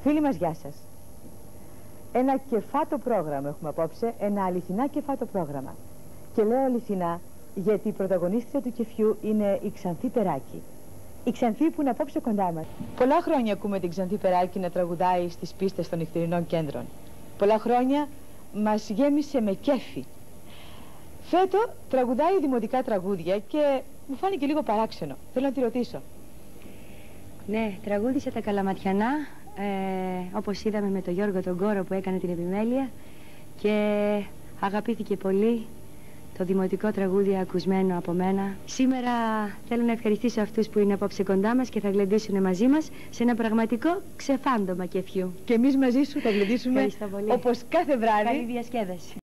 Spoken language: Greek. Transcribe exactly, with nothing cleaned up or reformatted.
Φίλοι μας, γεια σας. Ένα κεφάτο πρόγραμμα έχουμε απόψε, ένα αληθινά κεφάτο πρόγραμμα. Και λέω αληθινά γιατί η πρωταγωνίστρια του κεφιού είναι η Ξανθή Περάκη. Η Ξανθή που είναι απόψε κοντά μας. Πολλά χρόνια ακούμε την Ξανθή Περάκη να τραγουδάει στις πίστες των νυχτερινών κέντρων. Πολλά χρόνια μας γέμισε με κέφι. Φέτο τραγουδάει δημοτικά τραγούδια και μου φάνηκε λίγο παράξενο. Θέλω να τη ρωτήσω. Ναι, τραγούδισα τα Καλαματιανά, ε, όπως είδαμε με τον Γιώργο τον Κόρο που έκανε την επιμέλεια, και αγαπήθηκε πολύ το δημοτικό τραγούδι ακουσμένο από μένα. Σήμερα θέλω να ευχαριστήσω αυτούς που είναι απόψε κοντά μας και θα γλεντήσουν μαζί μας σε ένα πραγματικό ξεφάντωμα κεφιού. Και εμείς μαζί σου θα γλεντήσουμε όπως κάθε βράδυ. Καλή διασκέδαση.